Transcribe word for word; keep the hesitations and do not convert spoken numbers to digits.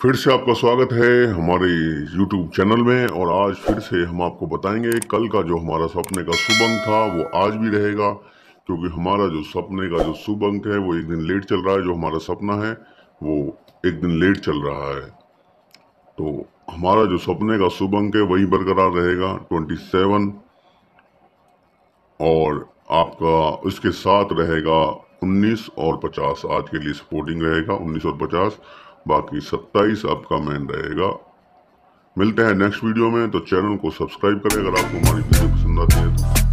फिर से आपका स्वागत है हमारे यूट्यूब चैनल में। और आज फिर से हम आपको बताएंगे कल का जो हमारा सपने का शुभ अंक था वो आज भी रहेगा, क्योंकि हमारा जो सपने का जो शुभ अंक है वो एक दिन लेट चल रहा है। जो हमारा सपना है वो एक दिन लेट चल रहा है, तो हमारा जो सपने का शुभ अंक है वही बरकरार रहेगा ट्वेंटी सेवन। और आपका उसके साथ रहेगा उन्नीस और पचास। आज के लिए सपोर्टिंग रहेगा उन्नीस और पचास, बाकी सत्ताईस आपका मेन रहेगा। मिलते हैं नेक्स्ट वीडियो में, तो चैनल को सब्सक्राइब करें अगर आपको हमारी वीडियो पसंद आती है तो।